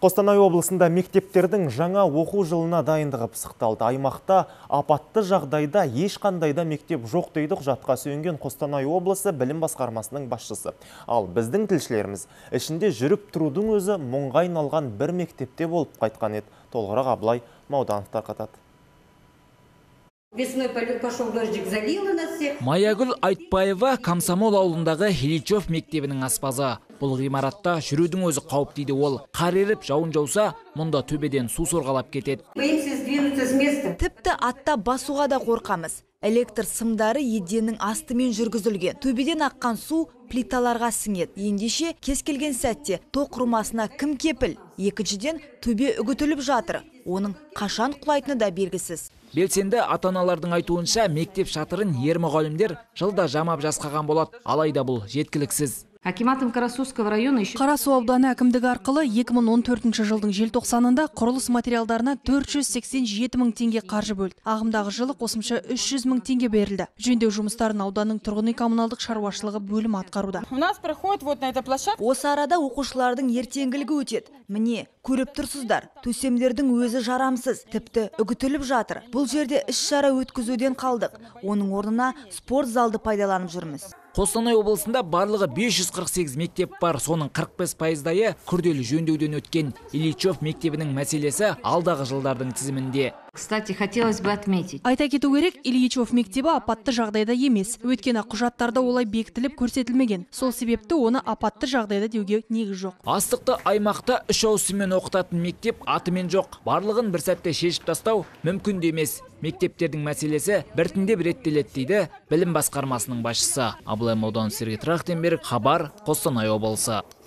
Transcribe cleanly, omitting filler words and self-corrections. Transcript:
Қостанай облысында мектептердің жаңа оқу жылына дайындығы пысықталды. Аймақта апатты жағдайда ешқандайда мектеп жоқ дейді құжатқа сүйенген Қостанай облысы білім басқармасының басшысы. Ал біздің тілшілеріміз ішінде жүріп тұрудың өзі мұңға айналған бір мектепте болып қайтқан еді. Толығырақ Абылай Мауданов тарқатады. Весной пошел дождик, залило нас всех. Маягүл Айтбаева Комсомол ауылындағы Ильичев мектебінің аспазы. Бұл ғимаратта жүрудің өзі қауіп дейді ол. Қар еріп, жауын жауса, мұнда төбеден су сорғалап кетеді. Боимся сдвинуться с места. Тіпті атта басуға да қорқамыз. Электр сымдары еденнің астымен жүргізілген. Төбеден аққан су плиталарға сіңеді. Ендеше кез келген сәтте тоқ құрмасына кім кепіл? Екіншіден төбе үгітіліп жатыр. Оның қашан құлайтыны да белгісіз. Белсенді ата-аналардың айтуынша мектеп шатырын ер мұғалімдер жылда жамап жасқаған болады. Алайда бұл жеткіліксіз. Акиматом Карасусского района еще... Қарасу ауданы әкімдігі арқылы 2014 жылдың желтоқсанында құрылыс материалдарына 487 мың теңге қаржы бөлді. Ағымдағы жылы қосымша 300 мың теңге берілді. Жөндеу жұмыстарын ауданның тұрғын үй коммуналдық шаруашылығы бөлім атқаруда. У нас проходит вот на этой площадке. Осы арада оқушылардың ертеңгілігі өтеді. Міне, көріп тұрсыздар, төсемдердің өзі жарамсыз, тіпті үгітіліп жатыр. Бұл жерде іс-шара өткізуден қалдық. Оның орнына спорт залды пайдаланып жүрміз. Қостанай облысында барлығы 548 мектеп бар, соның 45%-дайы күрделі жөндеуден өткен. Ильичев мектебінің мәселесі алдағы жылдардың тізімінде. Кстати, хотелось бы отметить. Айта кету керек, Ильичев мектебі апатты жағдайда емес. Өйткені құжаттарда олай бекітіліп көрсетілмеген. Сол себепті оны апатты жағдайда деуге негіз жоқ. Астықты аймақта 3 ауысыммен оқытатын мектеп атымен жоқ. Барлығын бір сәтте шешіп тастау мүмкін де емес. Мектептердің мәселесі біртіндеп реттеледі дейді білім басқармасының басшысы. Абылай Мауданов, Сергей Трахтенберг, Хабар, Қостанай облысы.